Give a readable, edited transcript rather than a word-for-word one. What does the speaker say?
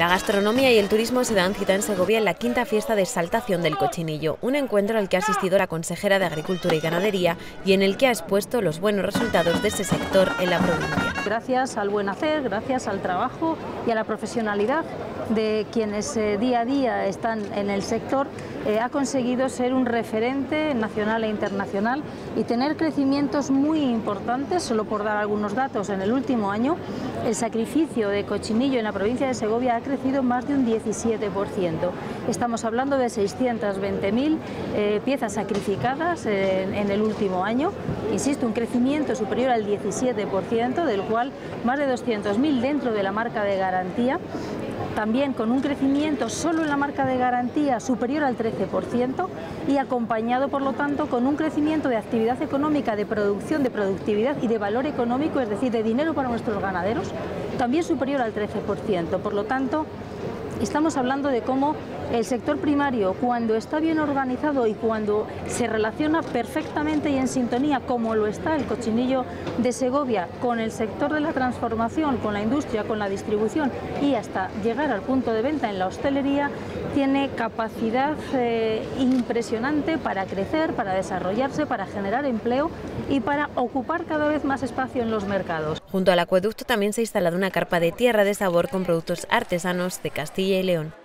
La gastronomía y el turismo se dan cita en Segovia en la quinta fiesta de exaltación del cochinillo, un encuentro al que ha asistido la consejera de Agricultura y Ganadería y en el que ha expuesto los buenos resultados de ese sector en la provincia. Gracias al buen hacer, gracias al trabajo y a la profesionalidad de quienes día a día están en el sector, ha conseguido ser un referente nacional e internacional y tener crecimientos muy importantes. Solo por dar algunos datos, en el último año el sacrificio de cochinillo en la provincia de Segovia ha crecido más de un 17%. Estamos hablando de 620.000 piezas sacrificadas en el último año. Insisto, un crecimiento superior al 17%, del cual más de 200.000 dentro de la marca de garantía. También con un crecimiento solo en la marca de garantía superior al 13% y acompañado, por lo tanto, con un crecimiento de actividad económica, de producción, de productividad y de valor económico, es decir, de dinero para nuestros ganaderos, también superior al 13%. Por lo tanto, estamos hablando de cómo el sector primario, cuando está bien organizado y cuando se relaciona perfectamente y en sintonía, como lo está el cochinillo de Segovia, con el sector de la transformación, con la industria, con la distribución y hasta llegar al punto de venta en la hostelería, tiene capacidad impresionante para crecer, para desarrollarse, para generar empleo y para ocupar cada vez más espacio en los mercados. Junto al acueducto también se ha instalado una carpa de tierra de sabor con productos artesanos de Castilla y León.